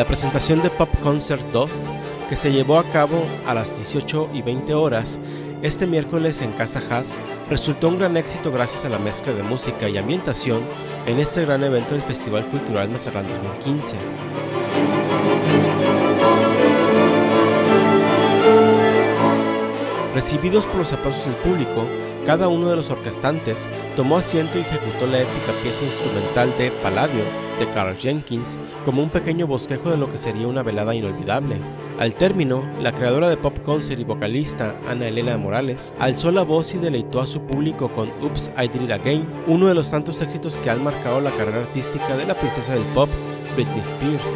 La presentación de Pop Concert Dust, que se llevó a cabo a las 18:20 horas este miércoles en Casa Haas, resultó un gran éxito gracias a la mezcla de música y ambientación en este gran evento del Festival Cultural Mazatlán 2015. Recibidos por los aplausos del público, cada uno de los orquestantes tomó asiento y ejecutó la épica pieza instrumental de Palladio de Karl Jenkins como un pequeño bosquejo de lo que sería una velada inolvidable. Al término, la creadora de Pop Concert y vocalista Ana Elena Morales alzó la voz y deleitó a su público con Oops, I Did It Again, uno de los tantos éxitos que han marcado la carrera artística de la princesa del pop, Britney Spears.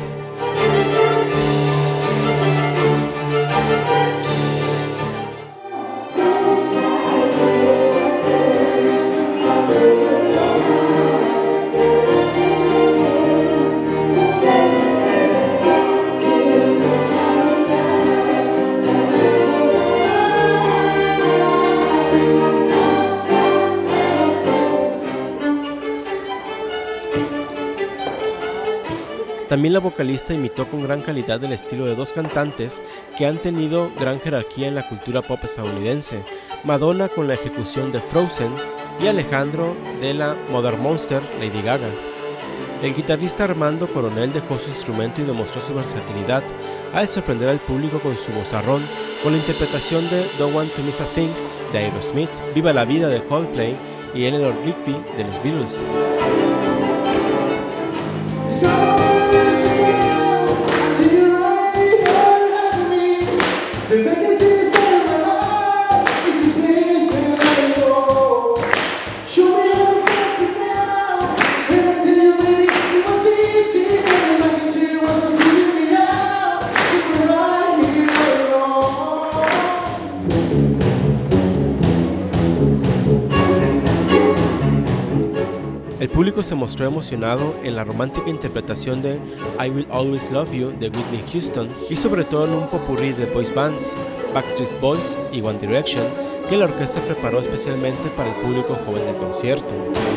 También la vocalista imitó con gran calidad el estilo de dos cantantes que han tenido gran jerarquía en la cultura pop estadounidense, Madonna con la ejecución de Frozen y Alejandro de la Mother Monster, Lady Gaga. El guitarrista Armando Coronel dejó su instrumento y demostró su versatilidad al sorprender al público con su vozarrón con la interpretación de Don't Want to Miss a Thing de Aerosmith, Viva la Vida de Coldplay y Eleanor Rigby de los Beatles. El público se mostró emocionado en la romántica interpretación de I Will Always Love You de Whitney Houston y sobre todo en un popurrí de boys bands, Backstreet Boys y One Direction, que la orquesta preparó especialmente para el público joven del concierto.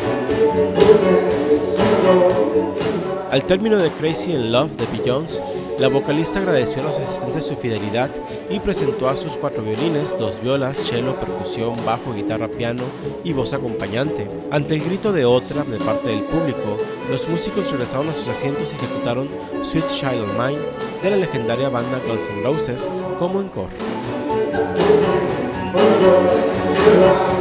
Al término de Crazy in Love de Beyoncé, la vocalista agradeció a los asistentes su fidelidad y presentó a sus 4 violines, 2 violas, cello, percusión, bajo, guitarra, piano y voz acompañante. Ante el grito de otra de parte del público, los músicos regresaron a sus asientos y ejecutaron Sweet Child O' Mine de la legendaria banda Guns N' Roses como encore.